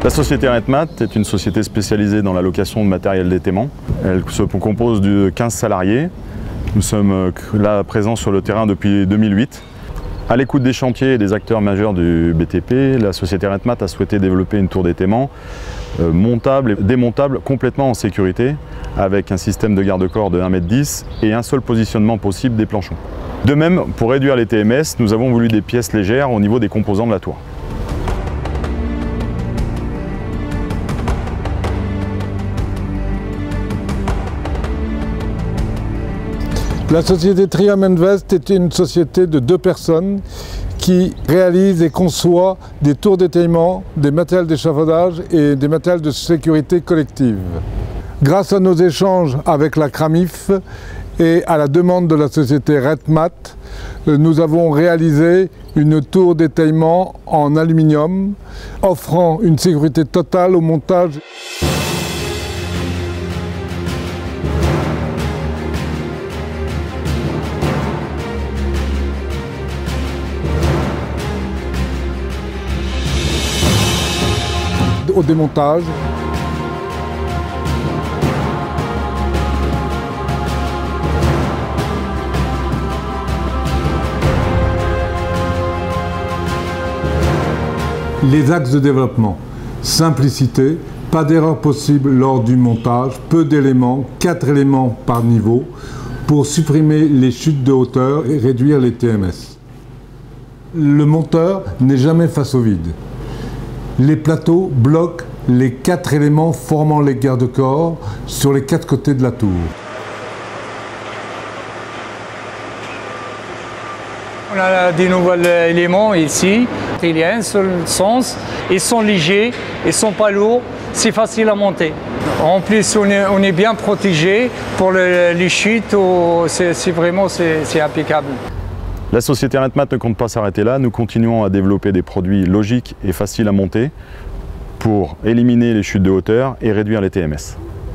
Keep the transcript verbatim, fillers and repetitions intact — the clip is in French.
La société Rentmat est une société spécialisée dans la location de matériel d'étaiement. Elle se compose de quinze salariés. Nous sommes là présents sur le terrain depuis deux mille huit. À l'écoute des chantiers et des acteurs majeurs du B T P, la société Rentmat a souhaité développer une tour d'étaiement euh, montable et démontable complètement en sécurité, avec un système de garde-corps de un mètre dix et un seul positionnement possible des planchons. De même, pour réduire les T M S, nous avons voulu des pièces légères au niveau des composants de la tour. La société Triam Invest est une société de deux personnes qui réalise et conçoit des tours d'étaiement, des matériels d'échafaudage et des matériels de sécurité collective. Grâce à nos échanges avec la Cramif et à la demande de la société Rentmat, nous avons réalisé une tour d'étaiement en aluminium offrant une sécurité totale au montage. Au démontage. Les axes de développement. Simplicité, pas d'erreur possible lors du montage, peu d'éléments, quatre éléments par niveau pour supprimer les chutes de hauteur et réduire les T M S. Le monteur n'est jamais face au vide. Les plateaux bloquent les quatre éléments formant les garde-corps sur les quatre côtés de la tour. On a des nouveaux éléments ici. Il y a un seul sens. Ils sont légers, ils ne sont pas lourds, c'est facile à monter. En plus, on est, on est bien protégé pour le, les chutes. C'est vraiment c'est impeccable. La société Rentmat ne compte pas s'arrêter là, nous continuons à développer des produits logiques et faciles à monter pour éliminer les chutes de hauteur et réduire les T M S.